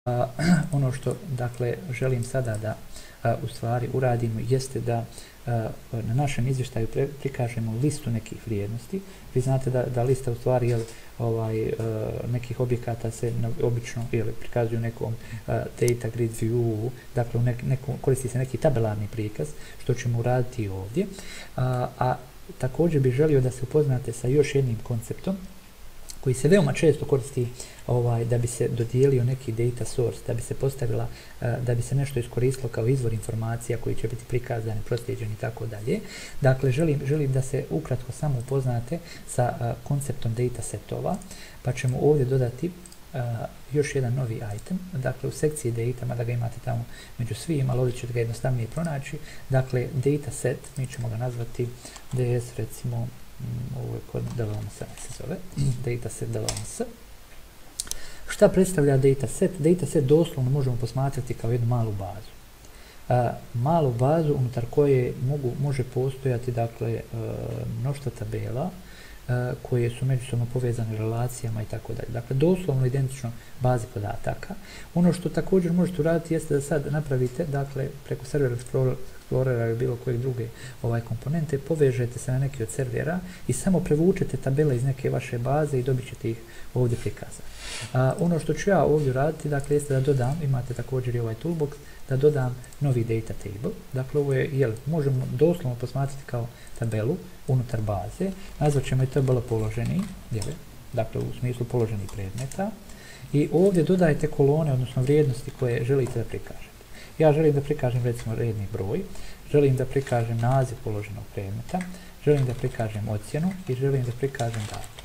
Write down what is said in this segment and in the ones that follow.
Ono što dakle želim sada da u stvari uradimo jeste da na našem izvještaju prikažemo listu nekih vrijednosti. Vi znate da lista u stvari nekih objekata se obično prikazuju u nekom data grid view, dakle koristi se neki tabelarni prikaz, što ćemo uraditi ovdje. A također bih želio da se upoznate sa još jednim konceptom koji se veoma često koristi da bi se dodijelio neki data source, da bi se postavila, da bi se nešto iskoristilo kao izvor informacija koji će biti prikazani, proslijeđeni i tako dalje. Dakle, želim da se ukratko samo upoznate sa konceptom data setova, pa ćemo ovdje dodati još jedan novi item, dakle u sekciji data, mada ga imate tamo među svima, ali ovdje ćete ga jednostavnije pronaći. Dakle, data set, mi ćemo ga nazvati ds, recimo, ovo je kod DLMS se zove, dataset DLMS. Šta predstavlja dataset? Dataset doslovno možemo posmatrati kao jednu malu bazu. Malu bazu unutar koje može postojati dakle mnoštvo tabela koje su međusobno povezane relacijama i tako dalje. Dakle, doslovno identično bazi podataka. Ono što također možete uraditi jeste da sad napravite, dakle, preko Server Explorera ili bilo kojeg druge komponente, povežete se na neki od servera i samo prevučete tabele iz neke vaše baze i dobit ćete ih ovdje prikazati. Ono što ću ja ovdje raditi, dakle, jeste da dodam, imate također i ovaj toolbox, da dodam novi data table. Dakle, ovo je, možemo doslovno posmatrati kao tabelu unutar baze. Nazvat ćemo i tabela položeni, dakle, u smislu položenih predmeta. I ovdje dodajete kolone, odnosno vrijednosti koje želite da prikažete. Ja želim da prikažem recimo redni broj, želim da prikažem naziv položenog predmeta, želim da prikažem ocjenu i želim da prikažem datum.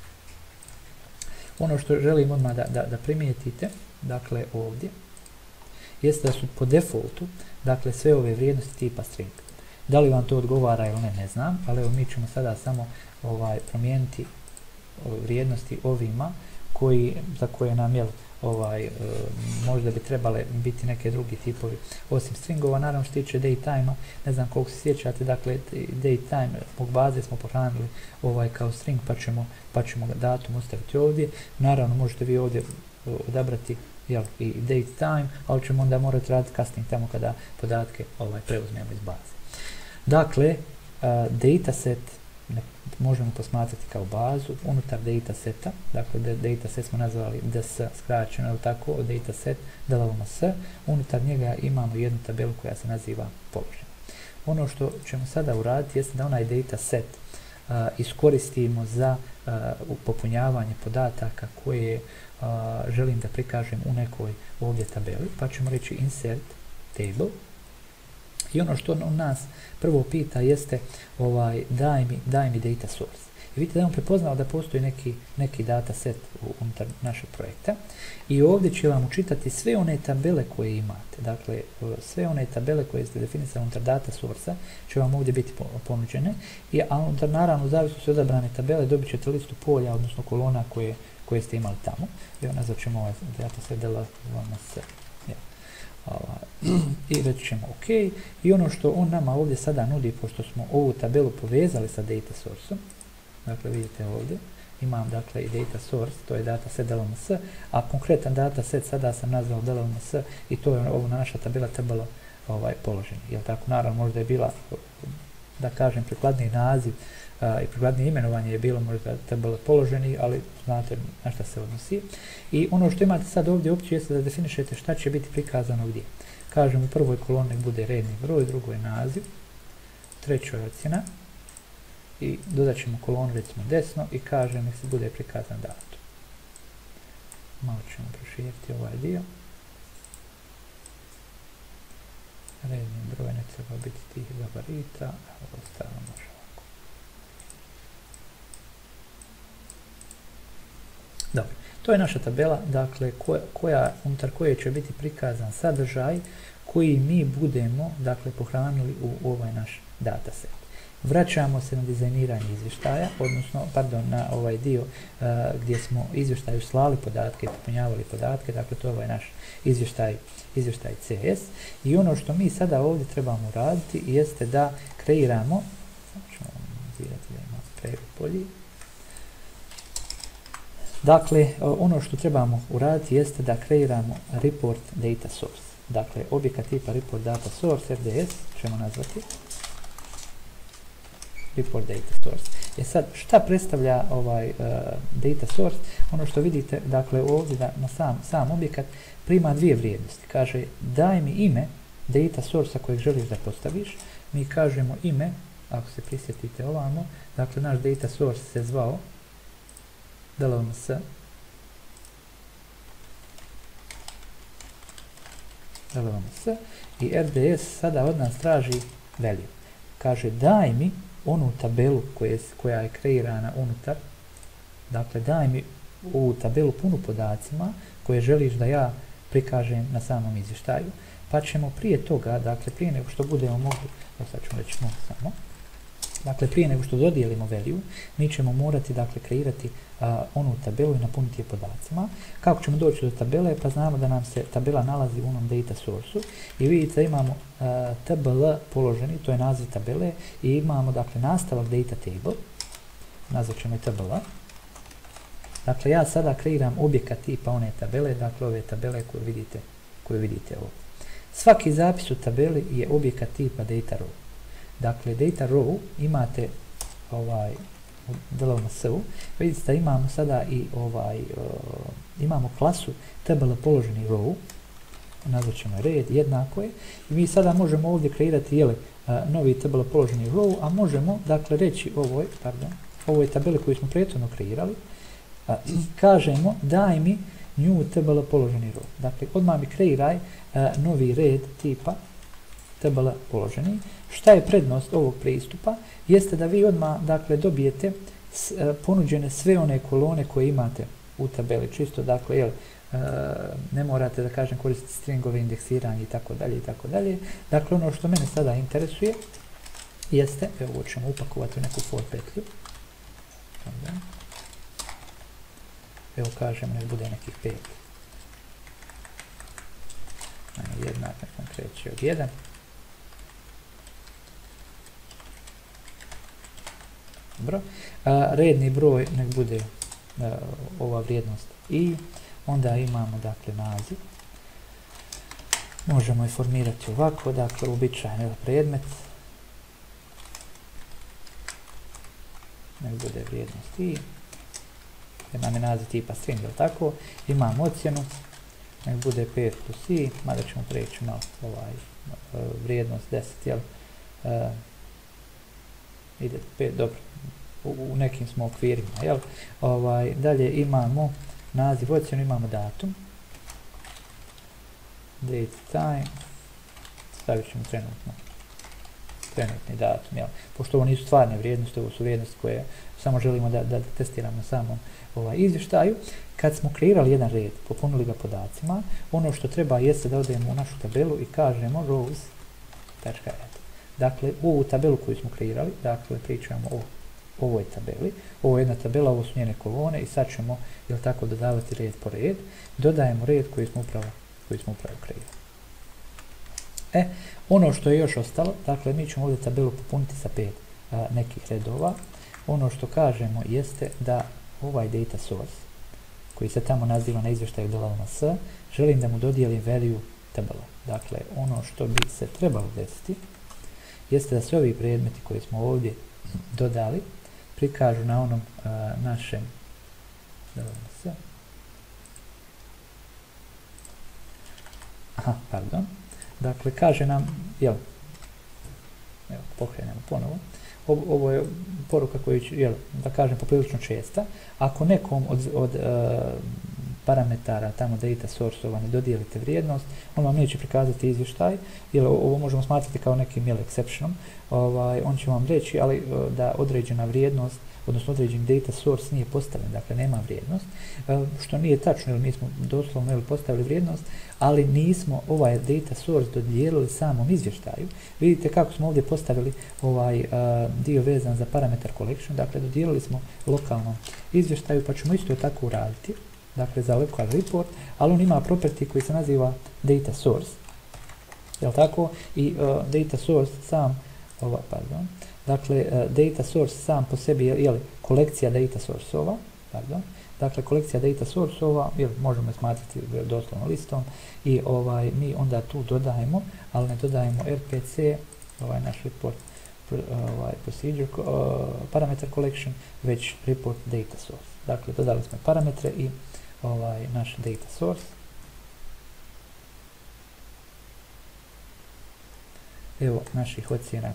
Ono što želim odmah da primijetite, dakle ovdje, jeste da su po defaultu, dakle sve ove vrijednosti tipa string. Da li vam to odgovara ili ne znam, ali evo mi ćemo sada samo promijeniti vrijednosti ovima za koje nam možda bi trebale biti neke drugi tipovi osim stringova. Naravno što tiče datetime-a, ne znam koliko se sjećate, dakle datetime zbog baze smo pohranili kao string, pa ćemo datum ostaviti ovdje. Naravno možete vi ovdje odabrati i datetime, ali ćemo onda morati raditi casting tamo kada podatke preuzmemo iz baze. Dakle, dataset možemo posmatrati kao bazu unutar dataseta, dakle dataset smo nazvali ds skraćeno, ili tako, od dataset DLMS, unutar njega imamo jednu tabelu koja se naziva položena. Ono što ćemo sada uraditi jeste da onaj dataset iskoristimo za popunjavanje podataka koje želim da prikažem u nekoj ovdje tabeli, pa ćemo reći insert table. I ono što on nas prvo pita jeste daj mi data source. I vidite da je on prepoznao da postoji neki dataset unutar našeg projekta i ovdje će vam učitati sve one tabele koje imate. Dakle, sve one tabele koje ste definisali unutar data source-a će vam ovdje biti ponuđene, a unutar naravno zavisno se odabrane tabele dobit ćete listu polja, odnosno kolona koje ste imali tamo. Evo nazvat ćemo ovaj dataset DLMS. I reći ćemo OK. I ono što on nama ovdje sada nudi, pošto smo ovu tabelu povezali sa data source-om, dakle vidite ovdje, imam dakle i data source, to je dataset DLMS, a konkretan dataset sada sam nazvao DLMS i to je ovo naša tabela trebalo položeni. Jel tako? Naravno možda je bila, da kažem, prikladniji naziv i prikladnije imenovanje je bilo možda tabela položeni, ali znate na šta se odnosi. I ono što imate sad ovdje opciju jeste da definišete šta će biti prikazano gdje. Kažem, u prvoj koloni nek bude redni broj, drugoj naziv, trećoj ocjena i dodat ćemo kolonu recimo desno i kažem nek se bude prikazan datum. Malo ćemo proširiti ovaj dio. Redni broj ne treba biti tih gabarita, a ostalo može ovako. Dobro, to je naša tabela, dakle, unutar koje će biti prikazan sadržaj koji mi budemo, dakle, pohranili u ovaj naš dataset. Vraćamo se na dizajniranje izvještaja, odnosno, na ovaj dio gdje smo izvještaju slali podatke i popunjavali podatke, dakle, to je ovaj naš izvještaj CS. I ono što mi sada ovdje trebamo raditi jeste da kreiramo, samo ćemo analizirati da ima pregled bolji, Dakle, ono što trebamo uraditi jeste da kreiramo report data source. Dakle, objekat tipa report data source, RDS, ćemo nazvati report data source. Sad, šta predstavlja ovaj data source? Ono što vidite, dakle, ovdje na sam objekat prima dvije vrijednosti. Kaže, daj mi ime data source-a kojeg želiš da postaviš. Mi kažemo ime, ako se prisjetite ovamo, dakle, naš data source se zvao DLMS. I RDS sada od nas traži value. Kaže, daj mi onu tabelu koja je kreirana unutar, dakle, daj mi ovu tabelu punu podacima koje želiš da ja prikažem na samom izvještaju, pa ćemo prije toga, dakle, prije nego što budemo mogli, sad ćemo reći samo, dakle, prije nego što dodijelimo value, mi ćemo morati, dakle, kreirati onu tabelu i napuniti je podacima. Kako ćemo doći do tabele? Pa znamo da nam se tabela nalazi u onom data source-u i vidite da imamo tbl položeni, to je naziv tabele, i imamo, dakle, nastavak data table, nazvat ćemo je tbl. Dakle, ja sada kreiram objekat tipa one tabele, dakle, ove tabele koje vidite ovdje. Svaki zapis u tabeli je objekat tipa data row. Dakle, data row imate u DLMS-u, vidite da imamo sada i imamo klasu tbl položeni row, nazvat ćemo red, jednako je, i mi sada možemo ovdje kreirati novi tbl položeni row, a možemo, dakle, reći ovoj tabeli koju smo prethodno kreirali, kažemo daj mi new tbl položeni row. Dakle, odmah mi kreiraj novi red tipa tbl položeni. Šta je prednost ovog pristupa? Jeste da vi odmah, dakle, dobijete ponuđene sve one kolone koje imate u tabeli. Čisto, dakle, ne morate, da kažem, koristiti stringove, indeksiranje i tako dalje i tako dalje. Dakle, ono što mene sada interesuje jeste, evo, ovo ćemo upakovati u neku for petlju. Evo, kažem, nek bude nekih 5. Jednak, nek nam kreće od 1. Dobro. Redni broj nek bude ova vrijednost i onda imamo, dakle, naziv. Možemo je formirati ovako, dakle, uobičajen predmet. Nek bude vrijednost i jer nam je naziv tipa string, jel tako? Imamo ocjenu, nek bude 5 plus i, mada ćemo preći na vrijednost 10, jel? Ide 5, dobro, u nekim smo okvirima, jel? Dalje imamo naziv, ocjenu, imamo datum, date, time, stavit ćemo trenutni datum, jel? Pošto ovo nisu stvarne vrijednosti, ovo su vrijednosti koje samo želimo da testiramo na samom izvještaju. Kad smo kreirali jedan red, popunili ga podacima, ono što treba jeste da odemo u našu tabelu i kažemo rows.add. Dakle, u ovu tabelu koju smo kreirali, dakle, pričamo o ovoj tabeli, ovo je jedna tabela, ovo su njene kolone i sad ćemo, jel tako, dodavati red po red, dodajemo red koji smo upravo kreirali. Ono što je još ostalo, dakle, mi ćemo ovdje tabelu popuniti sa 5 nekih redova. Ono što kažemo jeste da ovaj data source, koji se tamo naziva na izvještaju DLMS, želim da mu dodijelim value tabela. Dakle, ono što bi se trebalo desiti jeste da sve ovi predmeti koje smo ovdje dodali prikažu na onom našem DLMS. Dakle, kaže nam, evo, pokrenemo ponovo, ovo je poruka koju ću, da kažem, poprilično česta. Ako nekom od parametara tamo data source-ova ne dodijelite vrijednost, on vam neće prikazati izvještaj, jer ovo možemo smatrati kao nekim exceptionom, on će vam reći, ali da određena vrijednost, odnosno određeni data source nije postavljen, dakle nema vrijednost, što nije tačno, jer mi smo doslovno postavili vrijednost, ali nismo ovaj data source dodijelili samom izvještaju. Vidite kako smo ovdje postavili ovaj dio vezan za parametar collection, dakle dodijelili smo lokalnom izvještaju, pa ćemo isto tako uraditi, dakle za local report, ali on ima property koji se naziva data source, jel tako? I data source sam, dakle, data source sam po sebi je kolekcija data source-ova, dakle kolekcija data source-ova, možemo je smatrati doslovno listom, i mi onda tu dodajemo, ali ne dodajemo RPC, naš report procedure parameter collection, već report data source. Dakle, dodali smo parametre i naš data source. Evo naših ocjena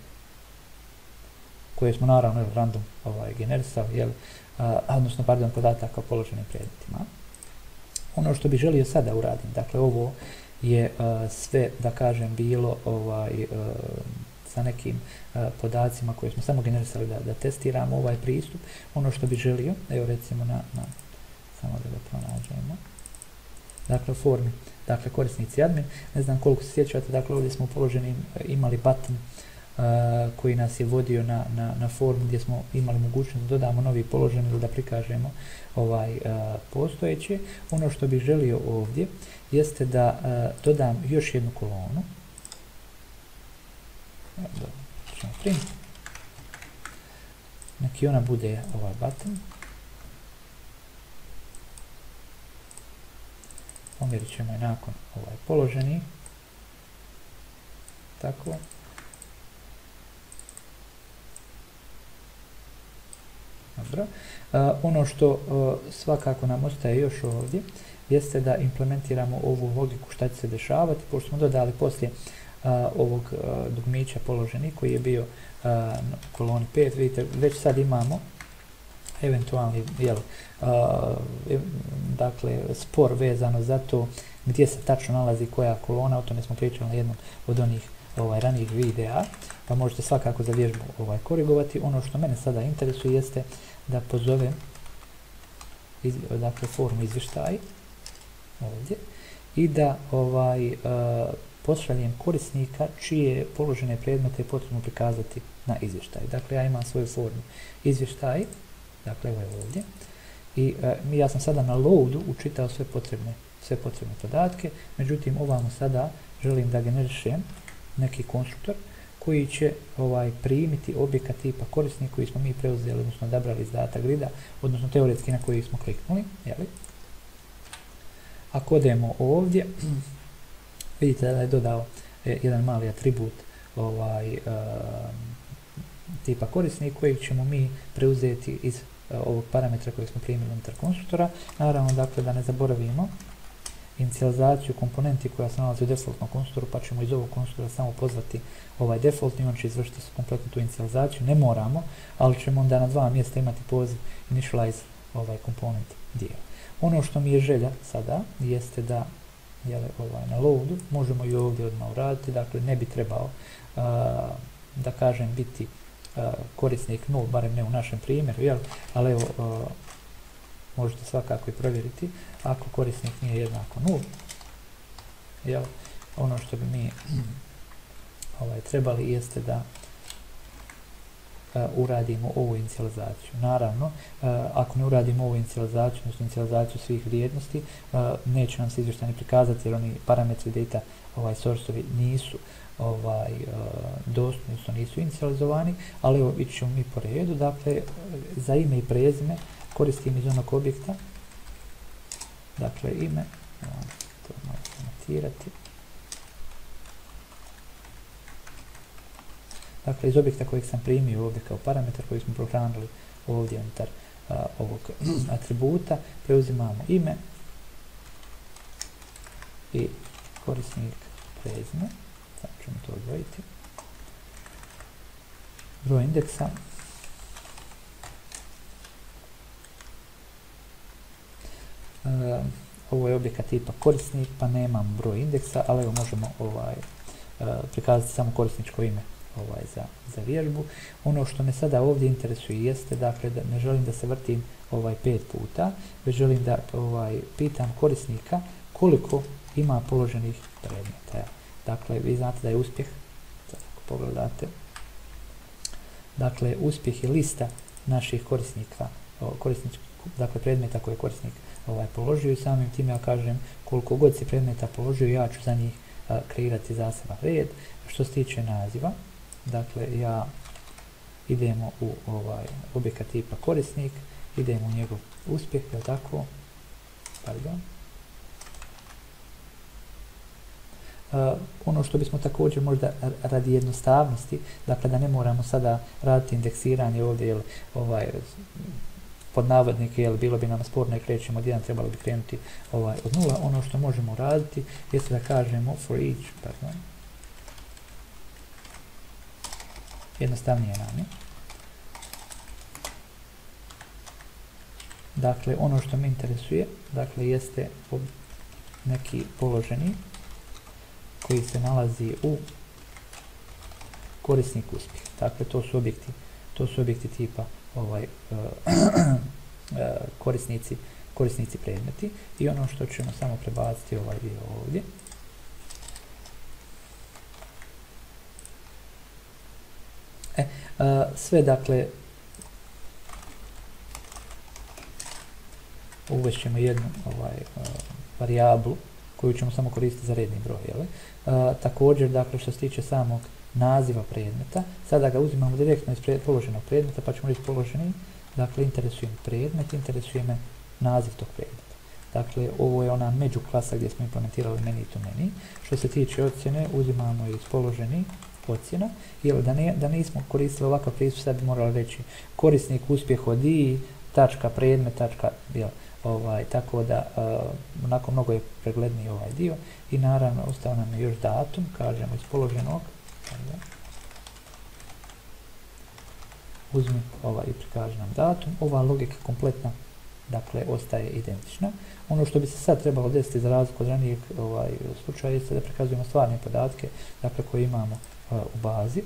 koje smo naravno random generisali, odnosno podataka o položenim predmetima. Ono što bih želio sada uradim, dakle ovo je sve, da kažem, bilo sa nekim podacima koje smo samo generisali da testiramo ovaj pristup. Ono što bih želio, evo recimo samo da ga pronađemo, dakle u formi, dakle korisnici admin, ne znam koliko se sjećate, dakle ovdje smo u položenim imali button koji nas je vodio na formu gdje smo imali mogućnost da dodamo novi položen ili da prikažemo postojeće. Ono što bih želio ovdje jeste da dodam još jednu kolonu. Neki ona bude ovaj button. Pomjerit ćemo je nakon položeni. Tako. Dobro. Ono što svakako nam ostaje još ovdje jeste da implementiramo ovu logiku šta će se dešavati, pošto smo dodali poslije ovog dugmića položeni koji je bio u koloni 5, vidite, već sad imamo eventualni dakle, spor vezano za to gdje se tačno nalazi koja kolona, o tome smo pričali na jednom od onih ranijih videa, pa možete svakako za vježbu korigovati. Ono što mene sada interesuje jeste da pozovem dakle, formu izvještaj ovdje i da pošaljem korisnika čije položene predmete je potrebno prikazati na izvještaj. Dakle, ja imam svoju formu izvještaj, dakle ovo je ovdje, i ja sam sada na loadu učitao sve potrebne podatke, međutim ovamo sada želim da generišem neki konstruktor koji će primiti objekat tipa korisnik koji smo mi preuzeli, odnosno odabrali iz data grida, odnosno teoretski na koji smo kliknuli. Ako odemo ovdje, vidite da je dodao jedan mali atribut tipa korisnik kojeg ćemo mi preuzeti iz ovog parametra kojeg smo primili unutar konstruktora. Naravno, dakle, da ne zaboravimo inicijalizaciju komponenti koja se nalazi u defaultnom konstruktoru, pa ćemo iz ovog konstruktora samo pozvati defaultni, on će izvršiti kompletnu tu inicijalizaciju, ne moramo, ali ćemo onda na dva mjesta imati poziv initialize komponent dio. Ono što mi je želja sada jeste da na loadu možemo i ovdje odmah uraditi, dakle ne bi trebao da kažem biti korisnik 0, barem ne u našem primjeru, ali evo možete svakako i provjeriti ako korisnik nije jednako 0. Ono što bi mi trebali jeste da uradimo ovu inicijalizaciju. Naravno, ako ne uradimo ovu inicijalizaciju, odnosno inicijalizaciju svih vrijednosti, neće nam se izvještaj ne prikazati jer oni parametri data source-ovi nisu dostupni, odnosno nisu inicijalizovani, ali evo ići ćemo mi po redu. Dakle, za ime i prezime koristim iz onog objekta, dakle ime, to malo formatirati. Dakle, iz objekta kojeg sam primio ovdje kao parametar koji smo programirali ovdje unutar ovog atributa, preuzimamo ime i korisnik prezime, samo ćemo to odvojiti, broj indeksa, ovo je objekat tipa korisnik, pa nemam broj indeksa, ali evo možemo prikazati samo korisničko ime za vježbu. Ono što me sada ovdje interesuje jeste, dakle, da ne želim da se vrtim 5 puta, već želim da pitam korisnika koliko ima položenih predmeta. Dakle, vi znate da je uspjeh, ako pogledate, dakle, uspjeh je lista naših korisnika, dakle, predmeta koje je korisnik položio i samim tim ja kažem koliko god si predmeta položio, ja ću za njih kreirati zaseban red. Što se tiče naziva, dakle, ja idemo u objekat tipa korisnik idemo u njegov uspjeh, je li tako? Pardon. Ono što bismo također možda radi jednostavnosti, dakle da ne moramo sada raditi indeksiranje ovdje, jel, pod navodnike, jel, bilo bi nam sporno i krećemo od 1, trebalo bi krenuti od 0. Ono što možemo raditi jeste da kažemo for each, pardon, jednostavnije nam je. Dakle, ono što me interesuje, dakle, jeste neki položeni koji se nalazi u korisnik uspjeh. Dakle, to su objekti tipa korisnici predmeti i ono što ćemo samo prebaciti ovaj dio ovdje. Sve, dakle, uvešćemo jednu varijablu koju ćemo samo koristiti za redni broj. Također, dakle, što se tiče samog naziva predmeta, sada ga uzimamo direktno iz položenog predmeta, pa ćemo reći položeni, dakle, interesuje me predmet, interesuje me naziv tog predmeta. Dakle, ovo je ona međuklasa gdje smo implementirali many to many. Što se tiče ocjene, uzimamo iz položeni ocjena, jer da nismo koristili ovakav pristup, sad bi morali reći korisnik uspjeh od i, tačka predmet, tačka, tako da onako mnogo je pregledniji ovaj dio i naravno ostao nam je još datum, kažemo iz položenog, uzmi i prikaže nam datum, ova logika kompletna, dakle, ostaje identična. Ono što bi se sad trebalo desiti za razliku od ranijeg slučaja jeste da prikazujemo stvarne podatke, dakle, koje imamo u bazi.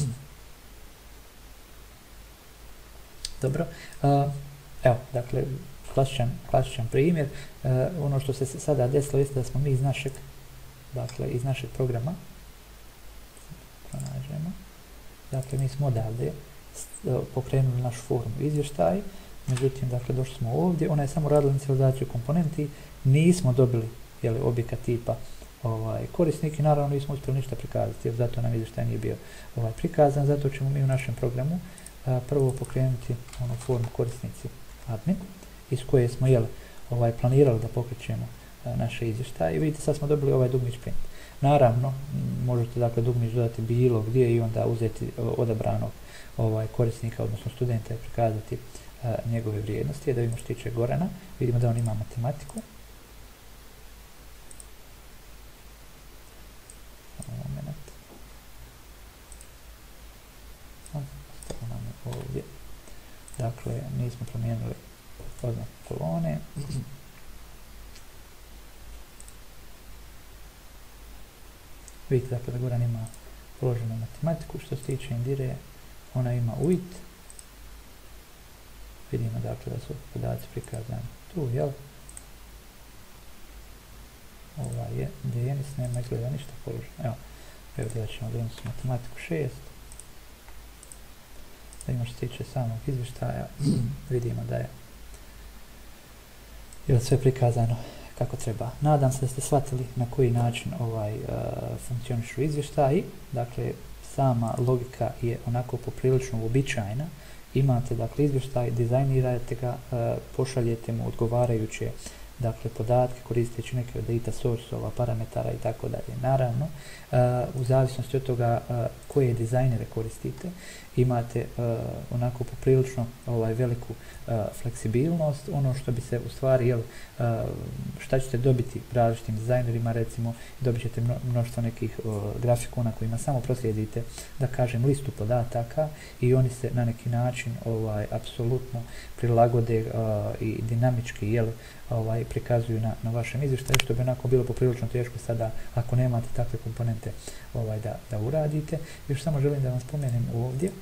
Dobro, evo, dakle, klasičan primjer. Ono što se sada desilo jeste da smo mi iz našeg programa, pronađemo, dakle, mi smo odavde pokrenuli našu formu izvještaj, međutim, dakle, došli smo ovdje, ona je samo radila inicializaciju komponenti, nismo dobili, objekat tipa korisnik i naravno nismo uspjeli ništa prikazati, jer zato nam izvještaj nije bio prikazan, zato ćemo mi u našem programu prvo pokrenuti onu formu korisnici admin, iz koje smo planirali da pokrećemo naše izvještaje i vidite, sad smo dobili ovaj dugmić print. Naravno, možete, dakle, dugmić dodati bilo gdje i onda uzeti odabranog korisnika, odnosno studenta i prikazati njegove vrijednosti. Da vidimo što tiče Gorana, vidimo da on ima matematiku. Ostalo nam je ovdje. Dakle, nismo promijenili oznaku kolone. Vidite, dakle, da Goran ima položenu matematiku. Što se tiče Indire, ona ima UIT. Vidimo, dakle, da su podaci prikazani tu, jel? Ovaj je Denis, nema izgleda ništa položeno. Evo, gledat ćemo Denis matematiku 6. Da imamo što se tiče samog izvještaja, vidimo da je sve prikazano kako treba. Nadam se da ste shvatili na koji način funkcionišu izvještaji. Dakle, sama logika je onako poprilično uobičajena. Imate, dakle, izvještaj, dizajnirate ga, pošaljete mu odgovarajuće, dakle, podatke koristeći neke od data source-ova, parametara i tako dalje. Naravno, u zavisnosti od toga koje dizajnere koristite, imate onako poprilično veliku fleksibilnost. Ono što bi se u stvari, šta ćete dobiti različitim dizajnerima, recimo, dobit ćete mnoštvo nekih grafikona kojima samo proslijedite, da kažem, listu podataka i oni se na neki način apsolutno prilagode i dinamički prikazuju na vašem izvještaju, što bi onako bilo poprilično teško sada ako nemate takve komponente da uradite. Još samo želim da vam spomenem ovdje,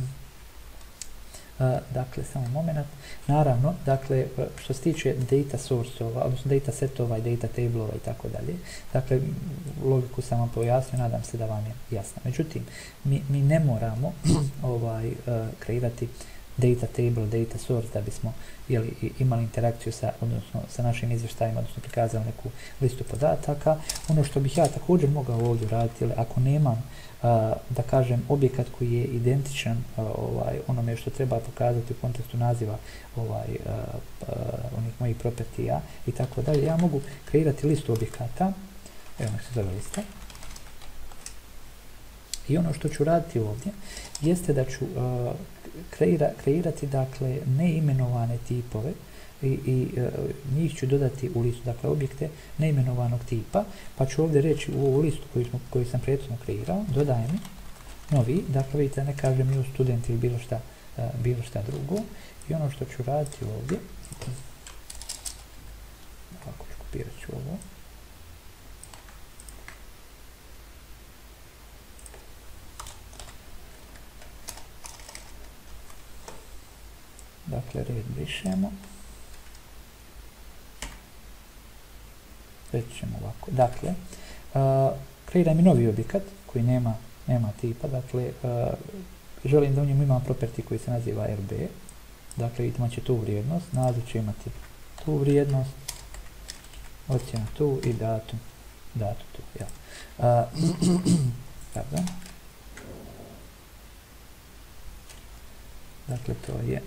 dakle, samo moment. Naravno, dakle, što se tiče data source-ova, odnosno data setova i data table-ova i tako dalje, dakle, logiku sam vam pojasnio, nadam se da vam je jasna. Međutim, mi ne moramo kreirati data table, data source, da bismo imali interakciju sa našim izvještajima, odnosno prikazali neku listu podataka. Ono što bih ja također mogao ovdje raditi, ako nemam, da kažem, objekat koji je identičan onome što treba pokazati u kontekstu naziva onih mojih propertija i tako dalje, ja mogu kreirati listu objekata, evo nek se zove lista, i ono što ću raditi ovdje jeste da ću kreirati, dakle, neimenovane tipove i njih ću dodati u listu, dakle, objekte neimenovanog tipa, pa ću ovdje reći u ovu listu koju sam prethodno kreirao, dodaj mi novi, dakle, vidite, ne kažem new student ili bilo šta drugo, i ono što ću raditi ovdje, ovako ću kopirat ću ovo, dakle, red brišemo. Reći ćemo ovako. Dakle, kreiram i novi objekat koji nema tipa. Dakle, želim da u njemu imam property koji se naziva RB. Dakle, imat će tu vrijednost. Naziv će imati tu vrijednost. Ocjena tu i datum tu. Ja. Pardon. Dakle, to je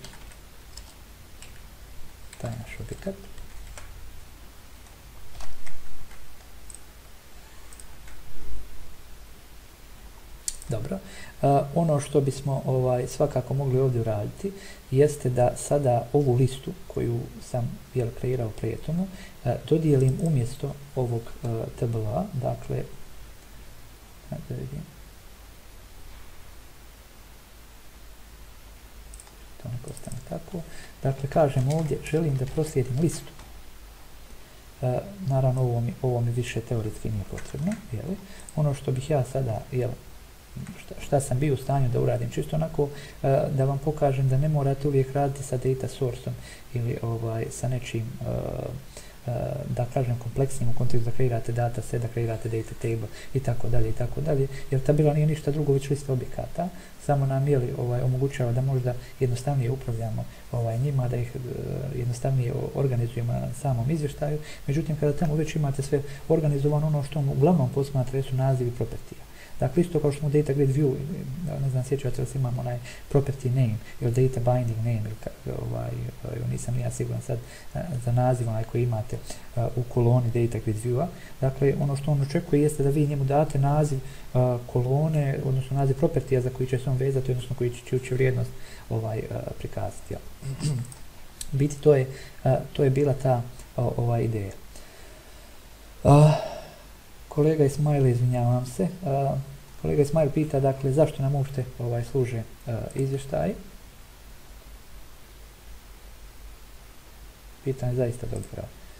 taj naš objekat. Dobro. Ono što bismo svakako mogli ovdje uraditi jeste da sada ovu listu koju sam kreirao prethodno dodijelim umjesto ovog tabla, dakle, da vidim. To ne postane tako. Dakle, kažem ovdje, želim da proslijedim listu. Naravno, ovo mi više teoretski nije potrebno. Ono što bih ja sada, šta sam bio u stanju da uradim, čisto onako da vam pokažem da ne morate uvijek raditi sa data source-om ili sa nečim, da kažem, kompleksnim u kontekstu da kreirate data set, da kreirate data table i tako dalje, jer tabela nije ništa drugo, već lista objekata, samo nam omogućava da možda jednostavnije upravljamo njima, da ih jednostavnije organizujemo na samom izvještaju. Međutim, kada tamo već imate sve organizovano, ono što uglavnom posmatra su nazivi propertija. Dakle, isto kao što smo data grid view, ne znam, sjećate li se imamo onaj property name ili data binding name, ili nisam ja siguran sad za naziv koji imate u koloni data grid viewa. Dakle, ono što on očekuje jeste da vi njemu date naziv kolone, odnosno naziv propertija za koji će se on vezati, odnosno koji će vrijednost prikazati. Biti, to je bila ta ideja. Kolega Ismail, izvinjavam se. Kolega Ismail pita, dakle, zašto nam uopšte služe izvještaji. Pitanje zaista dobro.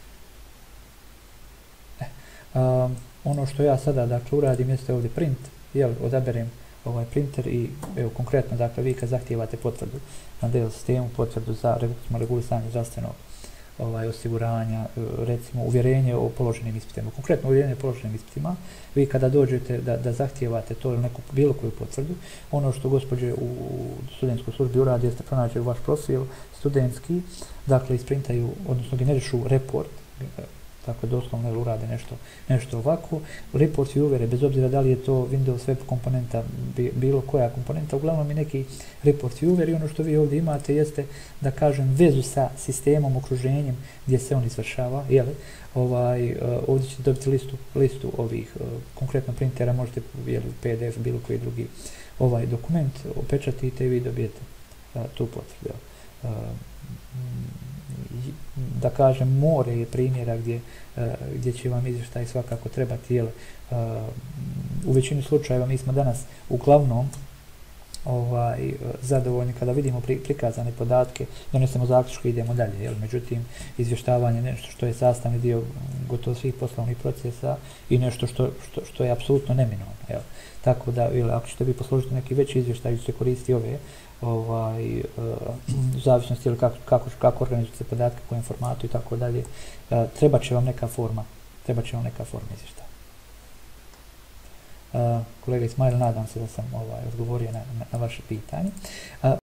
Ono što ja sada, dakle, uradim jeste ovdje print, odaberem printer i, evo, konkretno, dakle, vi kad zahtijevate potvrdu na DL sistemu, potvrdu za regulisanje zdravstvenog osiguranja, recimo uvjerenje o položenim ispitima. Konkretno uvjerenje o položenim ispitima, vi kada dođete da zahtijevate to ili neku bilo koju potvrdu, ono što gospođe u studentskoj službi uradi jeste pronađe vaš profil studentski, dakle isprintaju, odnosno generišu report, tako doslovno urade nešto ovako. Report viewere, bez obzira da li je to Windows web komponenta, bilo koja komponenta, uglavnom je neki report viewer i ono što vi ovdje imate jeste, da kažem, vezu sa sistemom, okruženjem gdje se on izvršava. Ovdje ćete dobiti listu ovih, konkretno printera, možete PDF, bilo koji drugi dokument, opečatite i vi dobijete tu potvrdu. Da kažem, more je primjera gdje će vam izvještaj svakako trebati, jer u većini slučajeva mi smo danas uglavnom zadovoljni kada vidimo prikazane podatke, donesemo zaključke i idemo dalje. Međutim, izvještavanje je nešto što je sastavni dio gotovo svih poslovnih procesa i nešto što je apsolutno neminovno. Tako da, ako ćete vi poslužiti neki veći izvještaj, ćete koristiti ove u zavisnosti kako organizujete podatke, u kojem formatu i tako dalje, treba će vam neka forma izvještaja. Kolega Ismail, nadam se da sam odgovorio na vaše pitanje.